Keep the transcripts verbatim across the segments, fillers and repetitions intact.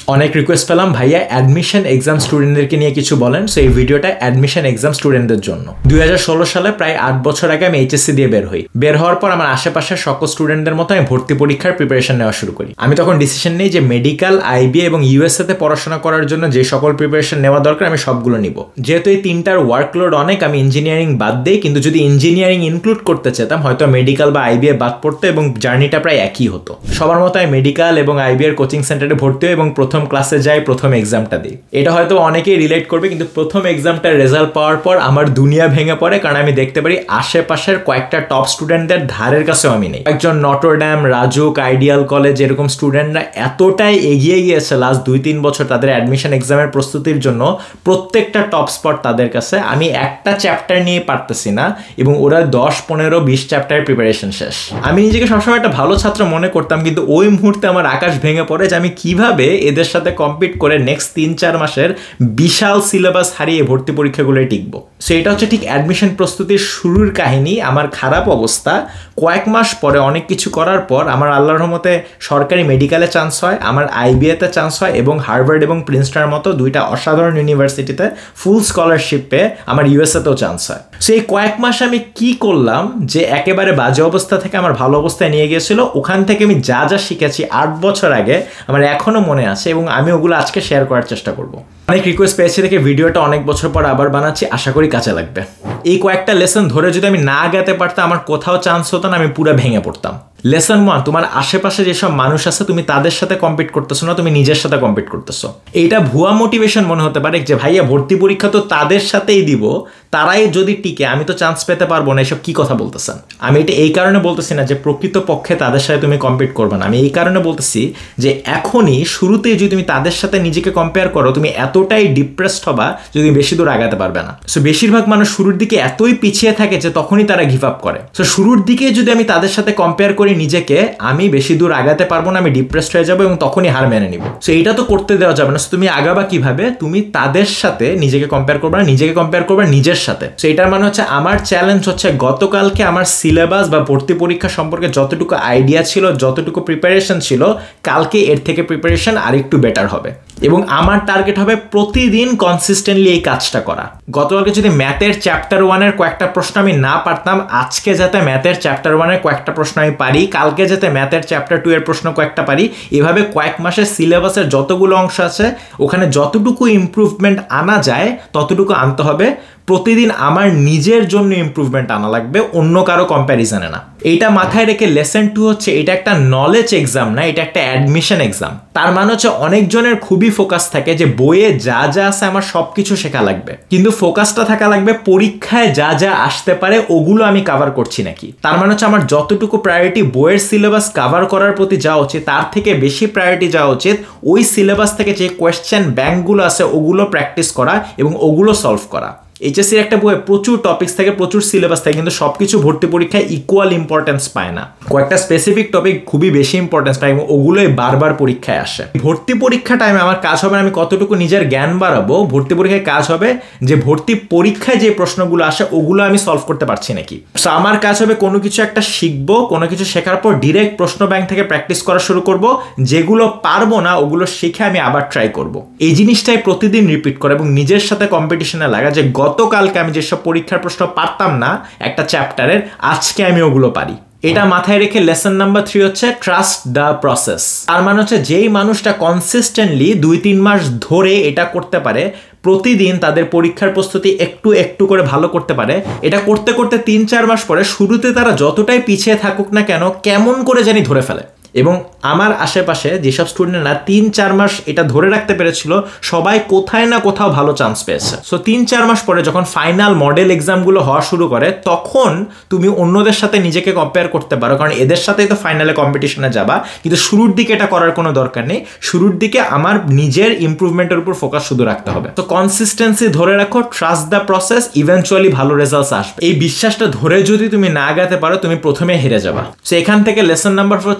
অনেক রিকোয়েস্ট পেলাম ভাইয়া অ্যাডমিশন এক্সাম স্টুডেন্টদেরকে নিয়ে কিছু বলেন। সো এই ভিডিওটা অ্যাডমিশন এক্সাম স্টুডেন্টদের জন্য। দুই হাজার ষোলো সালে প্রায় আট বছর আগে আমি এইচএসসি দিয়ে বের হই। বের হওয়ার পর আমার আশেপাশের সকল স্টুডেন্টদের মতো আমি ভর্তি পরীক্ষার প্রিপারেশন নেওয়া শুরু করি। আমি তখন ডিসিশন নিই যে মেডিকেল, আইবি এবং ইউএসএ তে পড়াশোনা করার জন্য যে সকল প্রিপারেশন নেওয়া দরকার আমি সবগুলো নিব। যেহেতু এই তিনটার ওয়ার্কলোড অনেক, আমি ইঞ্জিনিয়ারিং বাদ দিই, কিন্তু যদি ইঞ্জিনিয়ারিং ইনক্লুড করতে চেতাম হয়তো মেডিকেল বা আইবি এ বাদ পড়তো এবং জার্নিটা প্রায় একই হতো। সবার মতো আমি মেডিকেল এবং আইবি এর কোচিং সেন্টারে ভর্তি হই এবং প্রথম ক্লাসে যাই, প্রথম এক্সামটা দিই। এটা হয়তো অনেকেই রিলেট করবে, কিন্তু প্রথম এক্সামটার রেজাল্ট পাওয়ার পর আমার দুনিয়া ভেঙে পড়ে, কারণ আমি দেখতে পারি আশেপাশের কয়েকটা টপ স্টুডেন্টদের ধারের কাছেও আমি নেই। একজন নটরডেম, রাজুক, আইডিয়াল কলেজ এরকম স্টুডেন্টরা এতটাই এগিয়ে গিয়েছে লাস্ট দুই তিন বছর তাদের অ্যাডমিশন এক্সামের প্রস্তুতির জন্য, প্রত্যেকটা টপ স্পট তাদের কাছে। আমি একটা চ্যাপ্টার নিয়ে পারতেছি না এবং ওরা দশ পনেরো বিশ চ্যাপ্টারের প্রিপারেশন শেষ। আমি নিজেকে সবসময় একটা ভালো ছাত্র মনে করতাম, কিন্তু ওই মুহূর্তে আমার আকাশ ভেঙে পড়ে যে আমি কিভাবে এদের সাথে কম্পিট করে নেক্সট তিন চার মাসের বিশাল সিলেবাস হারিয়ে ভর্তি পরীক্ষাগুলোয় টিকবো। সো এটা হচ্ছে ঠিক অ্যাডমিশন প্রস্তুতির শুরুর কাহিনী। আমার খারাপ অবস্থা, কয়েক মাস পরে অনেক কিছু করার পর আমার আল্লাহর রহমতে সরকারি মেডিকেলে চান্স হয়, আমার আইবিএতে চান্স হয় এবং হার্ভার্ড এবং প্রিন্সটনের মতো দুইটা অসাধারণ ইউনিভার্সিটিতে ফুল স্কলারশিপ পেয়ে আমার ইউএসএতেও চান্স হয়। সো এই কয়েক মাস আমি কি করলাম যে একেবারে বাজে অবস্থা থেকে আমার ভালো অবস্থায় নিয়ে গিয়েছিল। ওখান থেকে আমি যা যা শিখেছি আট বছর আগে আমার এখনো মনে আছে এবং আমি ওগুলো আজকে শেয়ার করার চেষ্টা করবো। অনেক রিকোয়েস্ট পেয়েছি দেখে ভিডিওটা অনেক বছর পর আবার বানাচ্ছি, আশা করি কাজে লাগবে। এই কয়েকটা লেসন ধরে যদি আমি না আগাতে পারতাম, আমার কোথাও চান্স হতো না, আমি পুরো ভেঙে পড়তাম। লেসন ওয়ান, তোমার আশেপাশে যেসব মানুষ আছে তুমি তাদের সাথে কম্পিট করতেছো না, তুমি নিজের সাথে কম্পিট করতেছো। এইটা ভুয়া মোটিভেশন মনে হতে পারে যে ভাইয়া ভর্তি পরীক্ষা তো তাদের সাথেই দিব, তারাই যদি টিকে আমি তো চান্স পেতে পারবো না, এসব কি কথা বলতেছেন। আমি এটা এই কারণে বলতেছি না যে প্রকৃত পক্ষে তাদের সাথে তুমি কম্পিট করবে না, আমি এই কারণে বলতেছি যে এখনই শুরুতেই যদি তুমি তাদের সাথে নিজেকে কম্পেয়ার করো, তুমি এতটাই ডিপ্রেসড হবা যদি বেশি দূর আগাতে পারবে না। সো বেশিরভাগ মানুষ শুরুর দিকে এতই পিছিয়ে থাকে যে তখনই তারা গিভ আপ করে। সো শুরুর দিকে যদি আমি তাদের সাথে কম্পেয়ার করি নিজেকে, আমি বেশি দূর আগাতে পারবো না, আমি ডিপ্রেসড হয়ে যাবো এবং তখনই হার মেনে নিব। সো এটা তো করতে দেওয়া যাবে না। সো তুমি আগাবা কিভাবে? তুমি তাদের সাথে নিজেকে কম্পেয়ার করবে না, নিজেকে কম্পেয়ার করবে নিজের সাথে। সো এটার মানে হচ্ছে আমার চ্যালেঞ্জ হচ্ছে গতকালকে আমার সিলেবাস বা ভর্তি পরীক্ষা সম্পর্কে যতটুকু আইডিয়া ছিল, যতটুকু প্রিপারেশন ছিল, কালকে এর থেকে প্রিপারেশন আরেকটু বেটার হবে এবং আমার টার্গেট হবে প্রতিদিন কনসিস্টেন্টলি এই কাজটা করা। গতকালকে যদি ম্যাথের চ্যাপ্টার ওয়ানের কয়েকটা প্রশ্ন আমি না পারতাম, আজকে যাতে ম্যাথের চ্যাপ্টার ওয়ানের কয়েকটা প্রশ্ন আমি পারি, কালকে যাতে ম্যাথের চ্যাপ্টার টু এর প্রশ্ন কয়েকটা পারি। এভাবে কয়েক মাসের সিলেবাসের যতগুলো অংশ আছে ওখানে যতটুকু ইমপ্রুভমেন্ট আনা যায় ততটুকু আনতে হবে। প্রতিদিন আমার নিজের জন্য ইমপ্রুভমেন্ট আনা লাগবে, অন্য কারো কম্প্যারিজনে না। এইটা মাথায় রেখে লেসন টু হচ্ছে এটা একটা নলেজ এক্সাম না, এটা একটা অ্যাডমিশন এক্সাম। তার মানে হচ্ছে অনেকজনের খুবই ফোকাস থাকে যে বইয়ে যা যা আছে আমার সবকিছু শেখা লাগবে, কিন্তু ফোকাসটা থাকা লাগবে পরীক্ষায় যা যা আসতে পারে ওগুলো আমি কাভার করছি নাকি। তার মানে হচ্ছে আমার যতটুকু প্রায়োরিটি বইয়ের সিলেবাস কাভার করার প্রতি যাওয়া উচিত, তার থেকে বেশি প্রায়োরিটি যাওয়া উচিত ওই সিলেবাস থেকে যে কোয়েশ্চেন ব্যাংকগুলো আছে ওগুলো প্র্যাকটিস করা এবং ওগুলো সলভ করা। এইচএসসির একটা বইয়ে প্রচুর টপিক্স থাকে, প্রচুর সিলেবাস থাকে, কিন্তু সবকিছু ভর্তি পরীক্ষায় ইকুয়াল ইম্পর্টেন্স পায় না। কয়েকটা স্পেসিফিক টপিক খুবই বেশি ইম্পর্টেন্স পায় এবং ওগুলোই বারবার পরীক্ষায় আসে। ভর্তি পরীক্ষা টাইমে আমার কাজ হবে আমি কতটুকু নিজের জ্ঞান বাড়াবো, ভর্তি পরীক্ষায় কাজ হবে যে ভর্তি পরীক্ষায় যে প্রশ্নগুলো আসে ওগুলো আমি সলভ করতে পারছি নাকি। সো আমার কাজ হবে কোনো কিছু একটা শিখবো, কোনো কিছু শেখার পর ডিরেক্ট প্রশ্ন ব্যাংক থেকে প্র্যাকটিস করা শুরু করব, যেগুলো পারবো না ওগুলো শিখে আমি আবার ট্রাই করব। এই জিনিসটাই প্রতিদিন রিপিট করা এবং নিজের সাথে কম্পিটিশনে লাগা যে গতকালকে আমি যেসব পরীক্ষার প্রশ্ন পারতাম না একটা চ্যাপ্টারের, আজকে আমি ওগুলো পারি। এটা মাথায় রেখে লেসন নাম্বার থ্রি হচ্ছে ট্রাস্ট দ্য প্রসেস। তার মানে হচ্ছে যেই মানুষটা কনসিস্টেন্টলি দুই তিন মাস ধরে এটা করতে পারে, প্রতিদিন তাদের পরীক্ষার প্রস্তুতি একটু একটু করে ভালো করতে পারে, এটা করতে করতে তিন চার মাস পরে শুরুতে তারা যতটাই পিছিয়ে থাকুক না কেন কেমন করে জানি ধরে ফেলে। এবং আমার আশেপাশে যেসব স্টুডেন্টরা তিন চার মাস এটা ধরে রাখতে পেরেছিল সবাই কোথায় না কোথাও ভালো চান্স পেয়েছে। সো তিন চার মাস পরে যখন ফাইনাল মডেল এক্সামগুলো হওয়া শুরু করে তখন তুমি অন্যদের সাথে নিজেকে কম্পেয়ার করতে পারো, কারণ এদের সাথেই তো ফাইনালে কম্পিটিশনে যাবা। কিন্তু শুরুর দিকে এটা করার কোনো দরকার নেই, শুরুর দিকে আমার নিজের ইমপ্রুভমেন্টের উপর ফোকাস শুধু রাখতে হবে। তো কনসিস্টেন্সি ধরে রাখো, ট্রাস্ট দ্য প্রসেস, ইভেনচুয়ালি ভালো রেজাল্টস আসবে। এই বিশ্বাসটা ধরে যদি তুমি না আগাতে পারো তুমি প্রথমে হেরে যাবা। সো এখান থেকে লেসন নাম্বার ফোর হচ্ছে take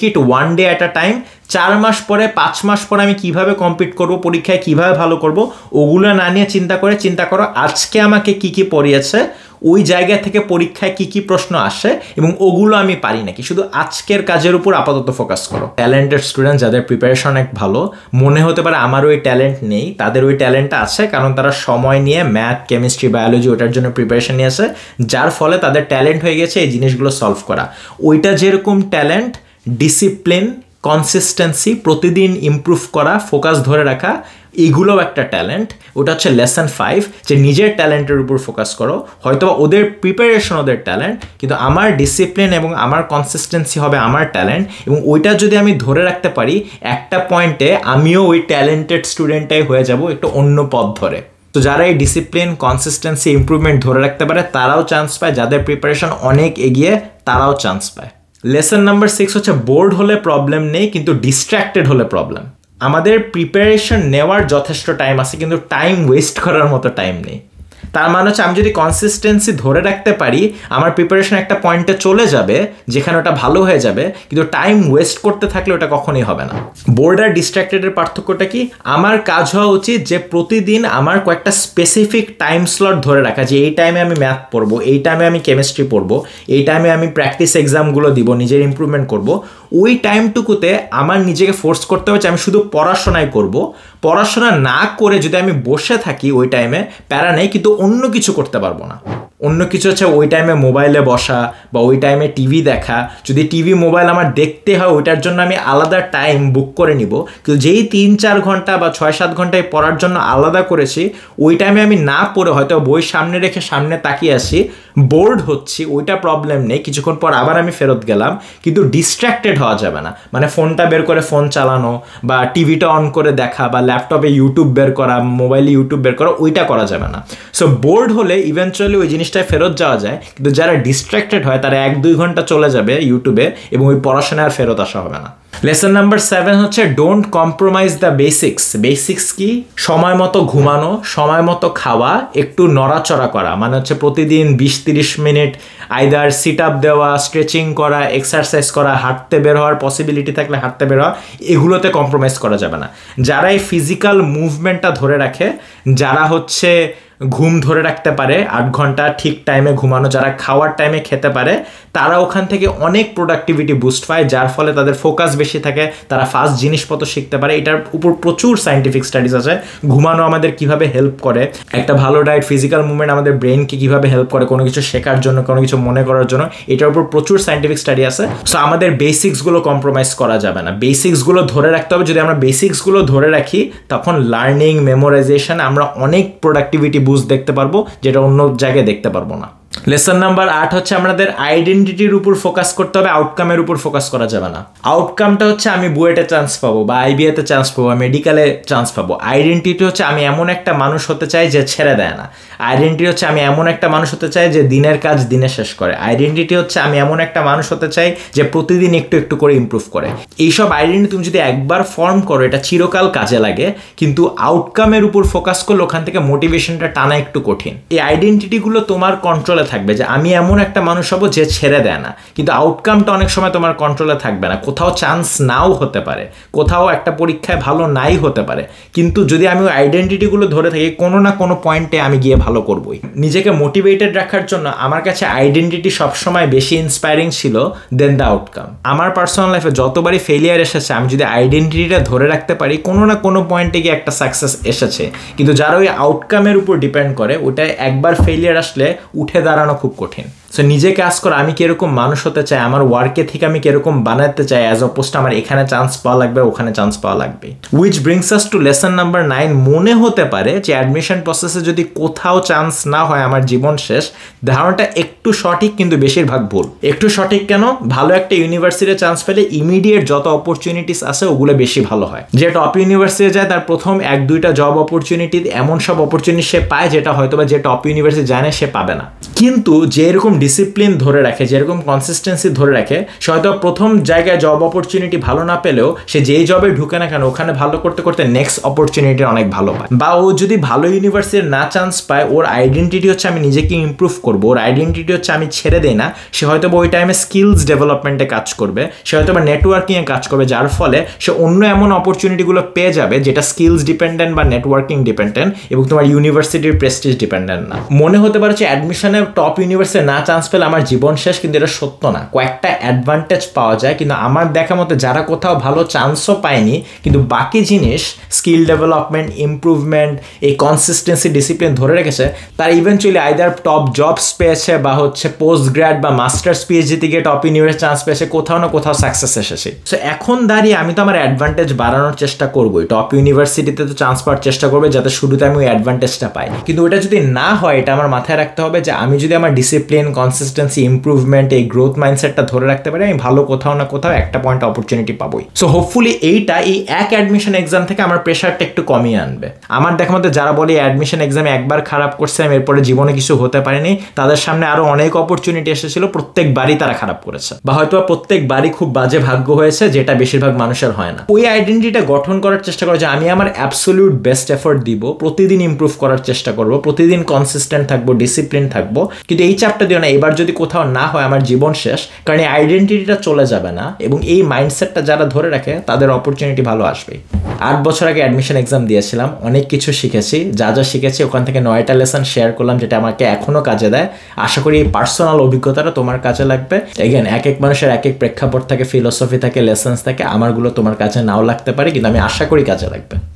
it one day at a time. চার মাস পরে পাঁচ মাস পরে আমি কিভাবে কম্পিট করব, পরীক্ষায় কিভাবে ভালো করব, ওগুলো না নিয়ে চিন্তা করে চিন্তা করো আজকে আমাকে কি কি পড়িয়েছে, ওই জায়গা থেকে পরীক্ষায় কি কি প্রশ্ন আসে এবং ওগুলো আমি পারি নাকি, শুধু আজকের কাজের উপর আপাতত ফোকাস করো। ট্যালেন্টেড স্টুডেন্ট যাদের প্রিপারেশন অনেক ভালো, মনে হতে পারে আমার ওই ট্যালেন্ট নেই, তাদের ওই ট্যালেন্টটা আছে, কারণ তারা সময় নিয়ে ম্যাথ, কেমিস্ট্রি, বায়োলজি ওটার জন্য প্রিপারেশন নিয়েছে, যার ফলে তাদের ট্যালেন্ট হয়ে গেছে এই জিনিসগুলো সলভ করা। ওইটা যেরকম ট্যালেন্ট, ডিসিপ্লিন, কনসিস্টেন্সি, প্রতিদিন ইমপ্রুভ করা, ফোকাস ধরে রাখা, এগুলোও একটা ট্যালেন্ট। ওটা হচ্ছে লেসন ফাইভ, যে নিজের ট্যালেন্টের উপর ফোকাস করো। হয়তো ওদের প্রিপারেশন ওদের ট্যালেন্ট, কিন্তু আমার ডিসিপ্লিন এবং আমার কনসিস্টেন্সি হবে আমার ট্যালেন্ট, এবং ওইটা যদি আমি ধরে রাখতে পারি একটা পয়েন্টে আমিও ওই ট্যালেন্টেড স্টুডেন্টটাই হয়ে যাব একটু অন্য পথ ধরে। তো যারা এই ডিসিপ্লিন, কনসিস্টেন্সি, ইমপ্রুভমেন্ট ধরে রাখতে পারে তারাও চান্স পায়, যাদের প্রিপারেশন অনেক এগিয়ে তারাও চান্স পায়। লেসন নাম্বার সিক্স হচ্ছে বোর্ড হলে প্রবলেম নেই, কিন্তু ডিস্ট্র্যাক্টেড হলে প্রবলেম। আমাদের প্রিপারেশন নেওয়ার যথেষ্ট টাইম আছে, কিন্তু টাইম ওয়েস্ট করার মতো টাইম নেই। তার মানে হচ্ছে আমি যদি কনসিস্টেন্সি ধরে রাখতে পারি, আমার প্রিপারেশন একটা পয়েন্টে চলে যাবে যেখানে ওটা ভালো হয়ে যাবে, কিন্তু টাইম ওয়েস্ট করতে থাকলে ওটা কখনোই হবে না। বোর্ড আর ডিস্ট্র্যাক্টেডের পার্থক্যটা কি? আমার কাজ হওয়া উচিত যে প্রতিদিন আমার কয়েকটা স্পেসিফিক টাইম স্লট ধরে রাখা, যে এই টাইমে আমি ম্যাথ পড়বো, এই টাইমে আমি কেমিস্ট্রি পড়বো, এই টাইমে আমি প্র্যাকটিস এক্সামগুলো দিব, নিজের ইমপ্রুভমেন্ট করব। ওই টাইমটুকুতে আমার নিজেকে ফোর্স করতে হবে যে আমি শুধু পড়াশোনাই করব। পড়াশোনা না করে যদি আমি বসে থাকি ওই টাইমে, প্যারা নেই, কিন্তু অন্য কিছু করতে পারবো না। অন্য কিছু হচ্ছে ওই টাইমে মোবাইলে বসা বা ওই টাইমে টিভি দেখা। যদি টিভি, মোবাইল আমার দেখতে হয়, ওইটার জন্য আমি আলাদা টাইম বুক করে নিব, কিন্তু যেই তিন চার ঘন্টা বা ছয় সাত ঘন্টায় পড়ার জন্য আলাদা করেছি, ওই টাইমে আমি না পড়ে হয়তো বই সামনে রেখে সামনে তাকিয়ে আসি, বোর্ড হচ্ছি, ওইটা প্রবলেম নেই, কিছুক্ষণ পর আবার আমি ফেরত গেলাম, কিন্তু ডিস্ট্র্যাক্টেড হওয়া যাবে না। মানে ফোনটা বের করে ফোন চালানো বা টিভিটা অন করে দেখা বা ল্যাপটপে ইউটিউব বের করা, মোবাইলে ইউটিউব বের করা, ওইটা করা যাবে না। সো বোর্ড হলে ইভেনচুয়ালি ওই জিনিসটায় ফেরত যাওয়া যায়, কিন্তু যারা ডিস্ট্র্যাক্টেড হয় তারা এক দুই ঘন্টা চলে যাবে ইউটিউবে এবং ওই পড়াশোনায় আর ফেরত আসা হবে না। লেসন নাম্বার সেভেন হচ্ছে don't compromise the basics. Basics কি? সময় মতো ঘুমানো, সময় মতো খাওয়া, একটু নড়াচড়া করা, মানে হচ্ছে প্রতিদিন বিশ তিরিশ মিনিট আইদার সিট আপ দেওয়া, স্ট্রেচিং করা, এক্সারসাইজ করা, হাঁটতে বের হওয়ার পসিবিলিটি থাকলে হাঁটতে বের হওয়া, এগুলোতে কম্প্রোমাইজ করা যাবে না। যারা এই ফিজিক্যাল মুভমেন্টটা ধরে রাখে, যারা হচ্ছে ঘুম ধরে রাখতে পারে আট ঘন্টা ঠিক টাইমে ঘুমানো, যারা খাওয়ার টাইমে খেতে পারে, তারা ওখান থেকে অনেক প্রোডাক্টিভিটি বুস্ট পায়, যার ফলে তাদের ফোকাস বেশি থাকে, তারা ফাস্ট জিনিসপত্র শিখতে পারে। এটার উপর প্রচুর সায়েন্টিফিক স্টাডিজ আছে। ঘুমানো আমাদের কিভাবে হেল্প করে, একটা ভালো ডায়েট, ফিজিক্যাল মুভমেন্ট আমাদের ব্রেনকে কিভাবে হেল্প করে কোনো কিছু শেখার জন্য, কোনো কিছু মনে করার জন্য, এটার উপর প্রচুর সায়েন্টিফিক স্টাডি আছে। সো আমাদের বেসিক্সগুলো কম্প্রোমাইজ করা যাবে না, বেসিক্সগুলো ধরে রাখতে হবে। যদি আমরা বেসিক্সগুলো ধরে রাখি, তখন লার্নিং, মেমোরাইজেশন আমরা অনেক প্রোডাক্টিভিটি বুস্ট দেখতে পারবো, যেটা অন্য জায়গায় দেখতে পারবো না। লেসন নাম্বার আট হচ্ছে আমাদের আইডেন্টিটির উপর ফোকাস করতে হবে, আউটকামের উপর ফোকাস করা যাবে না। আউটকামটা হচ্ছে আমি বুয়েটে চান্স পাবো বা আইবিএতে চান্স পাবো, মেডিকেলে চান্স পাবো। আইডেন্টিটি হচ্ছে আমি এমন একটা মানুষ হতে চাই যে ছেড়ে দেয় না। আইডেন্টিটি হচ্ছে আমি এমন একটা মানুষ হতে চাই যে দিনের কাজ দিনে শেষ করে। আইডেন্টিটি হচ্ছে আমি এমন একটা মানুষ হতে চাই যে প্রতিদিন একটু একটু করে ইমপ্রুভ করে। এইসব আইডেন্টিটি তুমি যদি একবার ফর্ম করো, এটা চিরকাল কাজে লাগে, কিন্তু আউটকামের উপর ফোকাস করলে ওখান থেকে মোটিভেশনটা টানা একটু কঠিন। এই আইডেন্টিটিগুলো তোমার কন্ট্রোলে থাকবে, যে আমি এমন একটা মানুষ হব যে ছেড়ে দেয় না, কিন্তু আউটকামটা অনেক সময় তোমার কন্ট্রোলে থাকবে না। কোথাও চান্স নাও হতে পারে, কোথাও একটা পরীক্ষায় ভালো নাই হতে পারে, কিন্তু যদি আমি ওই আইডেন্টিটিগুলো ধরে থাকি, কোনো না কোনো পয়েন্টে আমি গিয়ে ভালো করবই। নিজেকে মোটিভেটেড রাখার জন্য আমার কাছে আইডেন্টিটি সবসময় বেশি ইন্সপায়ারিং ছিল দেন দ্য আউটকাম। আমার পার্সোনাল লাইফে যতবারই ফেলিয়ার এসেছে, আমি যদি আইডেন্টিটিটা ধরে রাখতে পারি, কোনো না কোনো পয়েন্টে গিয়ে একটা সাকসেস এসেছে। কিন্তু যারা ওই আউটকামের উপর ডিপেন্ড করে, ওটা একবার ফেলিয়ার আসলে উঠে দাঁড়ানো খুব কঠিন। সো নিজেকে আজ করে আমি কিরকম মানুষ হতে চাই, আমার ওয়ার্কে থেকে আমি কিরকম বানাতে চাই, অ্যাজ অপোজ টু আমার এখানে চান্স পাওয়া লাগবে, ওখানে চান্স পাওয়া লাগবে। Which brings us to lesson number nine. মনে হতে পারে যে অ্যাডমিশন প্রসেসে যদি কোথাও চান্স না হয় আমার জীবন শেষ। ধারণাটা একটু সঠিক, কিন্তু বেশিরভাগ ভুল। একটু সঠিক কেন? ভালো একটা ইউনিভার্সিটিতে চান্স পেলে ইমিডিয়েট যত অপরচুনিটিস আছে ওগুলো বেশি ভালো হয়। যে টপ ইউনিভার্সিটি যায়, তার প্রথম এক দুইটা জব অপরচুনিটি, এমন সব অপরচুনিটি সে পায় যেটা হয়তো বা যে টপ ইউনিভার্সিটি যায় না সে পাবে না। কিন্তু যে এরকম ডিসিপ্লিন ধরে রাখে, যেরকম কনসিস্টেন্সি ধরে রাখে, সে হয়তো প্রথম জায়গায় জব অপরচুনিটি ভালো না পেলেও সে যেই জবে ঢুকে না কেন ওখানে ভালো করতে করতে নেক্সট অপরচুনিটি অনেক ভালো পায়। বা ও যদি ভালো ইউনিভার্সিটির না চান্স পায়, ওর আইডেন্টিটি হচ্ছে আমি নিজেকে ইমপ্রুভ করবো, ওর আইডেন্টিটি হচ্ছে আমি ছেড়ে দেই না, সে হয়তো ওই টাইমে স্কিলস ডেভেলপমেন্টে কাজ করবে, সে হয়তো বা নেটওয়ার্কিংয়ে কাজ করবে, যার ফলে সে অন্য এমন অপরচুনিটিগুলো পেয়ে যাবে যেটা স্কিলস ডিপেন্ডেন্ট বা নেটওয়ার্কিং ডিপেন্ডেন্ট এবং তোমার ইউনিভার্সিটির প্রেস্টিজ ডিপেন্ডেন্ট না। মনে হতে পারে যে অ্যাডমিশনে টপ ইউনিভার্সিটি না চান্স পেলে আমার জীবন শেষ, কিন্তু এটা সত্য না। কয়েকটা অ্যাডভান্টেজ পাওয়া যায়, কিন্তু আমার দেখা মতে যারা কোথাও ভালো চান্সও পায়নি কিন্তু বাকি জিনিস স্কিল ডেভেলপমেন্ট, ইমপ্রুভমেন্ট, এই কনসিস্টেন্সি, ডিসিপ্লিন ধরে রেখেছে, তারা ইভেনচুয়ালি আইদার টপ জবস পেয়েছে বা হচ্ছে পোস্ট গ্র্যাড বা মাস্টার্স পিএইচডি থেকে টপ ইউনিভার্সিটি চান্স পেয়েছে, কোথাও না কোথাও সাকসেস এসেছে। সো এখন দাঁড়িয়ে আমি তো আমার অ্যাডভান্টেজ বাড়ানোর চেষ্টা করবোই, টপ ইউনিভার্সিটিতে তো চান্স পাওয়ার চেষ্টা করবে যাতে শুরুতে আমি ওই অ্যাডভান্টেজটা পাই। কিন্তু ওটা যদি না হয়, এটা আমার মাথায় রাখতে হবে যে আমি যদি আমার ডিসিপ্লিন, কনসিস্টেন্সি, ইমপ্রুভমেন্ট, এই গ্রোথ মাইন্ডসেটটা ধরে রাখতে পারি, আমি ভালো কোথাও না কোথাও একটা পয়েন্ট অপরচুনিটি পাবোই। সো হোপফুলি এইটা এই এক অ্যাডমিশন এক্সাম থেকে আমার প্রেশারটা একটু কমিয়ে আনবে। আমার দেখা মতো যারা বলে অ্যাডমিশন এক্সামে একবার খারাপ করছে আমি এরপরে জীবনে কিছু হতে পারেনি, তাদের সামনে আরো অনেক অপরচুনিটি এসেছিল, প্রত্যেকবারই তারা খারাপ করেছে, বা হয়তো প্রত্যেকবারই খুব বাজে ভাগ্য হয়েছে, যেটা বেশিরভাগ মানুষের হয় না। ওই আইডেন্টিটিটা গঠন করার চেষ্টা করো যে আমি আমার অ্যাবসলিউট বেস্ট এফোর্ট দিব, প্রতিদিন ইমপ্রুভ করার চেষ্টা করব, প্রতিদিন কনসিস্টেন্ট থাকবো, ডিসিপ্লিন থাকবো, কিন্তু এই চাপটা দিও না এবার যদি কোথাও না হয় আমার জীবন শেষ, কারণ এই আইডেন্টিটিটা চলে যাবে না এবং এই মাইন্ডসেটটা যারা ধরে রাখে তাদের অপরচুনিটি ভালো আসবেই। আট বছর আগে অ্যাডমিশন এক্সাম দিয়েছিলাম, অনেক কিছু শিখেছি, যা যা শিখেছি ওখান থেকে নয়টা লেসন শেয়ার করলাম যেটা আমাকে এখনো কাজে দেয়। আশা করি এই পার্সোনাল অভিজ্ঞতাটা তোমার কাজে লাগবে। এগেন এক এক মানুষের এক এক প্রেক্ষাপট থাকে, ফিলোসফি থাকে, লেসন্স থাকে, আমারগুলো তোমার কাছে নাও লাগতে পারে, কিন্তু আমি আশা করি কাজে লাগবে।